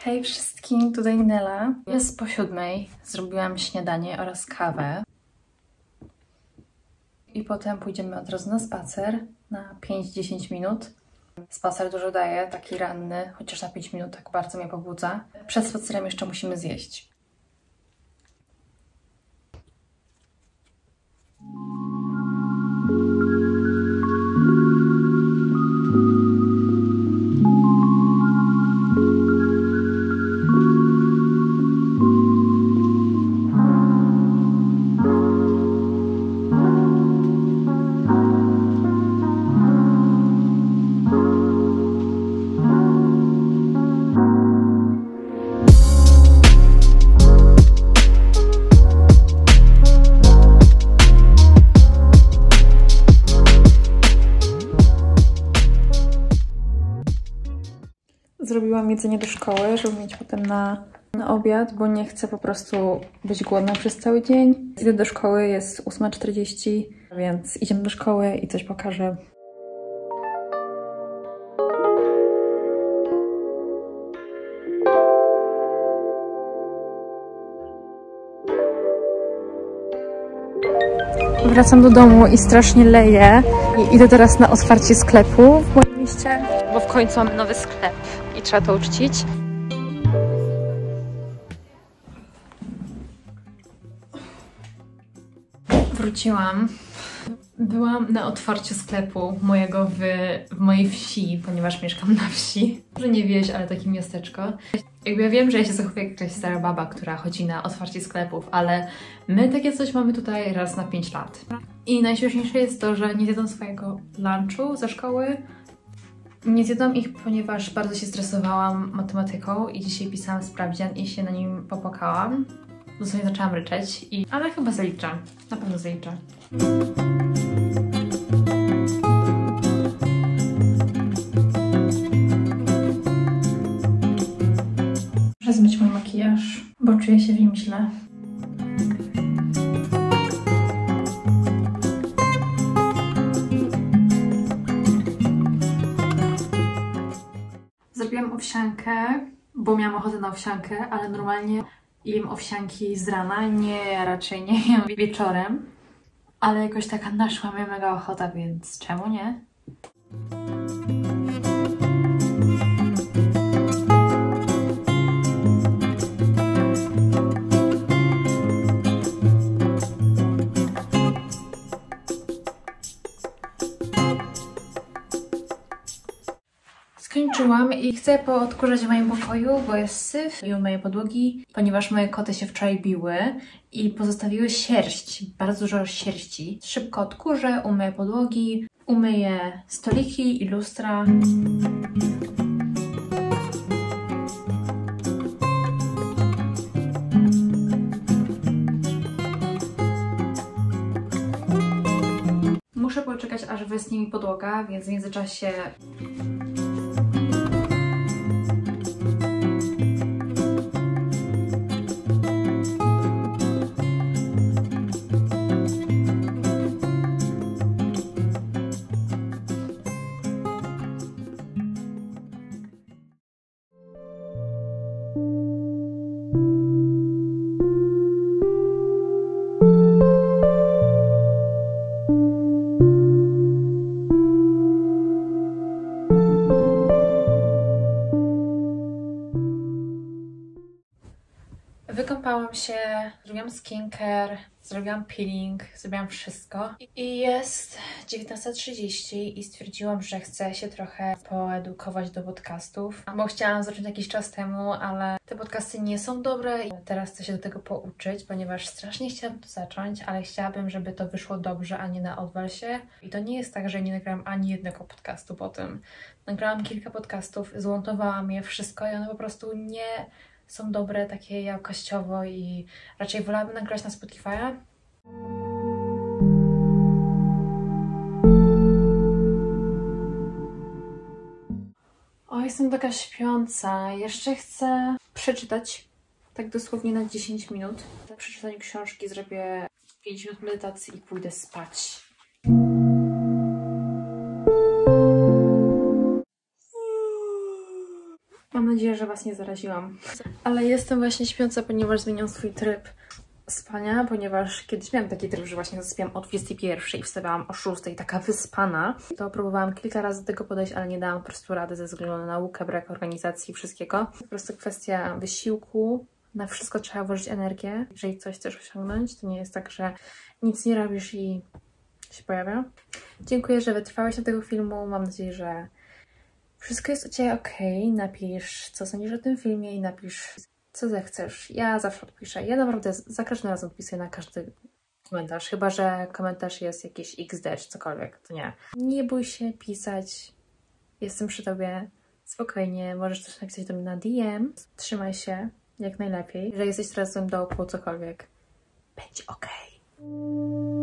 Hej wszystkim, tutaj Nela. Jest po 7. Zrobiłam śniadanie oraz kawę. I potem pójdziemy od razu na spacer na 5-10 minut. Spacer dużo daje, taki ranny, chociaż na 5 minut tak bardzo mnie pobudza. Przed spacerem jeszcze musimy zjeść. Zrobiłam jedzenie do szkoły, żeby mieć potem na obiad, bo nie chcę po prostu być głodna przez cały dzień. Idę do szkoły, jest 8:40, więc idziemy do szkoły i coś pokażę. Wracam do domu i strasznie leję. I idę teraz na otwarcie sklepu w moim mieście, bo w końcu mamy nowy sklep i trzeba to uczcić. Wróciłam. Byłam na otwarciu sklepu mojego w mojej wsi, ponieważ mieszkam na wsi. Może nie wieś, ale takie miasteczko. Jakby ja wiem, że ja się zachowuję jak jakaś stara baba, która chodzi na otwarcie sklepów, ale my takie coś mamy tutaj raz na 5 lat. I najśmieszniejsze jest to, że nie zjadłam swojego lunchu ze szkoły. Nie zjadłam ich, ponieważ bardzo się stresowałam matematyką i dzisiaj pisałam sprawdzian i się na nim popłakałam. Dosłownie zaczęłam ryczeć, ale chyba zaliczę. Na pewno zaliczę. Muszę zmyć mój makijaż, bo czuję się w nim źle. Zrobiłam owsiankę, bo miałam ochotę na owsiankę, ale normalnie jem owsianki z rana, raczej nie jem wieczorem. Ale jakoś taka naszła mnie mega ochota, więc czemu nie? Skończyłam i chcę poodkurzać w moim pokoju, bo jest syf i umyję podłogi, ponieważ moje koty się wczoraj biły i pozostawiły sierść, bardzo dużo sierści. Szybko odkurzę, umyję podłogi, umyję stoliki i lustra. Muszę poczekać, aż wyschnie mi podłoga, więc w międzyczasie wykąpałam się, zrobiłam skincare, zrobiłam peeling, zrobiłam wszystko. I jest 19:30 i stwierdziłam, że chcę się trochę poedukować do podcastów, bo chciałam zacząć jakiś czas temu, ale te podcasty nie są dobre i teraz chcę się do tego pouczyć, ponieważ strasznie chciałabym to zacząć, ale chciałabym, żeby to wyszło dobrze, a nie na odwal się. I to nie jest tak, że nie nagrałam ani jednego podcastu po tym. Nagrałam kilka podcastów, zmontowałam je wszystko i one po prostu nie są dobre, takie jakościowo i raczej wolałabym nagrać na Spotify'a. O, jestem taka śpiąca. Jeszcze chcę przeczytać, tak dosłownie na 10 minut. Po przeczytaniu książki zrobię 5 minut medytacji i pójdę spać. Mam nadzieję, że Was nie zaraziłam. Ale jestem właśnie śpiąca, ponieważ zmieniam swój tryb spania, ponieważ kiedyś miałam taki tryb, że właśnie zasypiałam o 21 i wstawałam o 6, taka wyspana. To próbowałam kilka razy do tego podejść, ale nie dałam po prostu rady ze względu na naukę, brak organizacji, wszystkiego. Po prostu kwestia wysiłku. Na wszystko trzeba włożyć energię. Jeżeli coś chcesz osiągnąć, to nie jest tak, że nic nie robisz i się pojawia. Dziękuję, że wytrwałeś do tego filmu. Mam nadzieję, że wszystko jest u Ciebie okej. Napisz, co sądzisz o tym filmie i napisz, co zechcesz. Ja zawsze odpiszę. Ja naprawdę za każdym razem odpisuję na każdy komentarz. Chyba że komentarz jest jakiś XD czy cokolwiek. To nie. Nie bój się pisać. Jestem przy Tobie. Spokojnie. Możesz też napisać do mnie na DM. Trzymaj się jak najlepiej. Jeżeli jesteś teraz ze mną do cokolwiek, będzie okej.